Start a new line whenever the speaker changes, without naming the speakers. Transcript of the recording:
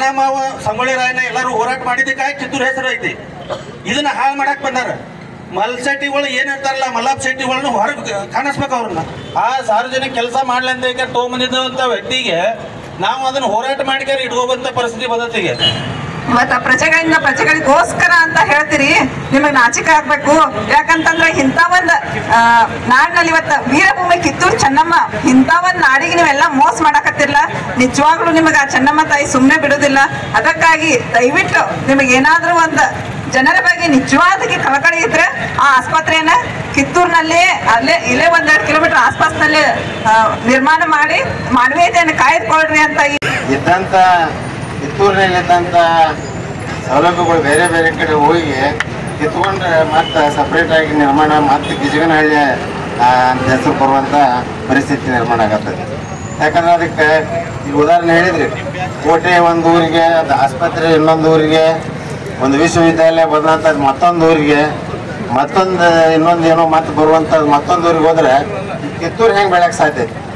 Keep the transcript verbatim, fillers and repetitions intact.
ಚೆನ್ನಮಾವ ಸಂಗೊಳ್ಳಿ ರಾಯಣ್ಣ ಎಲ್ಲರೂ ಹೋರಾಟ ಮಾಡಿದ್ದಕ್ಕಾಗಿ ಕಿತ್ತೂರು ಹೆಸರು ಐತಿ. ಇದನ್ನ ಹಾಳು ಮಾಡಕ್ ಬಂದಾರ. ಮಲ್ ಶೆಟ್ಟಿಗಳು ಏನಿರ್ತಾರಲ್ಲ ಮಲ್ಲಾಪ್ ಶೆಟ್ಟಿಗಳನ್ನ ಹೊರಗೆ ಕಾಣಿಸ್ಬೇಕು. ಅವ್ರನ್ನ ಆ ಸಾರ್ವಜನಿಕ ಕೆಲಸ ಮಾಡ್ಲಂತ ತೊಗೊಂಬಂದಿದ್ದಂಥ ವ್ಯಕ್ತಿಗೆ ನಾವು ಅದನ್ನ ಹೋರಾಟ ಮಾಡಿಕಾರ ಇಟ್ಕೋಬಂತ ಪರಿಸ್ಥಿತಿ ಬಂದತಿಗೆ.
ಮತ್ತ ಪ್ರಜೆಗಳಿಂದ ಪ್ರಜೆಗಳಿಗೋಸ್ಕರ ಅಂತ ಹೇಳ್ತೀರಿ, ನಿಮಗ್ ನಾಚಿಕೆ ಆಗ್ಬೇಕು. ಯಾಕಂತಂದ್ರೆ ಇಂಥ ಒಂದ್ ನಾಡಿನಲ್ಲಿ ಇವತ್ತ ವೀರಭೂಮಿ ಕಿತ್ತೂರು ಚೆನ್ನಮ್ಮ ಇಂಥ ಒಂದ್ ನಾಡಿಗೆ ನೀವೆಲ್ಲ ಮೋಸ ಮಾಡಾಕತ್ತಿರ್ಲ. ನಿಜವಾಗ್ಲೂ ನಿಮಗ ಆ ಚೆನ್ನಮ್ಮ ತಾಯಿ ಸುಮ್ಮನೆ ಬಿಡುದಿಲ್ಲ. ಅದಕ್ಕಾಗಿ ದಯವಿಟ್ಟು ನಿಮಗೆ ಏನಾದ್ರೂ ಒಂದ್ ಜನರ ಬಗ್ಗೆ ನಿಜವಾದಕ್ಕೆ ಕಳಕಳಿ ಇದ್ರೆ ಆ ಆಸ್ಪತ್ರೆಯನ್ನ ಕಿತ್ತೂರಿನಲ್ಲಿ ಅಲ್ಲೇ ಇಲ್ಲೇ ಒಂದೆರಡು ಕಿಲೋಮೀಟರ್ ಆಸ್ಪಾಸ್ನಲ್ಲಿ ನಿರ್ಮಾಣ ಮಾಡಿ ಮಾನವೀಯತೆಯನ್ನು ಕಾಯ್ದುಕೊಳ್ರಿ ಅಂತ
ಇದ್ದಂತ ಕಿತ್ತೂರಿನಲ್ಲಿದ್ದಂಥ ಸೌಲಭ್ಯಗಳು ಬೇರೆ ಬೇರೆ ಕಡೆ ಹೋಗಿ ಕಿತ್ಕೊಂಡ್ರೆ ಮತ್ತೆ ಸಪ್ರೇಟಾಗಿ ನಿರ್ಮಾಣ ಮತ್ತೆ ಗಿಜಗನಹಳ್ಳಿ ಅಂತ ಹೆಸರು ಬರುವಂಥ ಪರಿಸ್ಥಿತಿ ನಿರ್ಮಾಣ ಆಗತ್ತದೆ. ಯಾಕಂದ್ರೆ ಅದಕ್ಕೆ ಈಗ ಉದಾಹರಣೆ ಹೇಳಿದ್ರಿ, ಕೋಟೆ ಒಂದು ಊರಿಗೆ, ಅದು ಆಸ್ಪತ್ರೆ ಇನ್ನೊಂದು ಊರಿಗೆ, ಒಂದು ವಿಶ್ವವಿದ್ಯಾಲಯ ಬಂದಂಥದ್ದು ಮತ್ತೊಂದು ಊರಿಗೆ, ಮತ್ತೊಂದು ಇನ್ನೊಂದು ಏನೋ ಮತ್ತೆ ಬರುವಂಥದ್ದು ಮತ್ತೊಂದು ಊರಿಗೆ ಹೋದ್ರೆ ಕಿತ್ತೂರು ಹೆಂಗೆ ಬೆಳೆಯೋಕ್ಕೆ ಸಾಧ್ಯ?